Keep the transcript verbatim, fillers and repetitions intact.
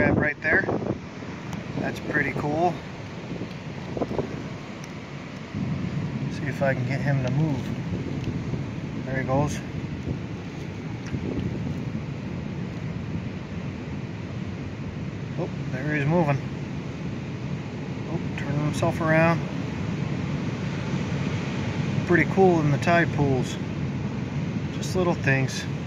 crab right there. That's pretty cool. See if I can get him to move. There he goes. Oh, there he's moving. Oh, turning himself around. Pretty cool in the tide pools. Just little things.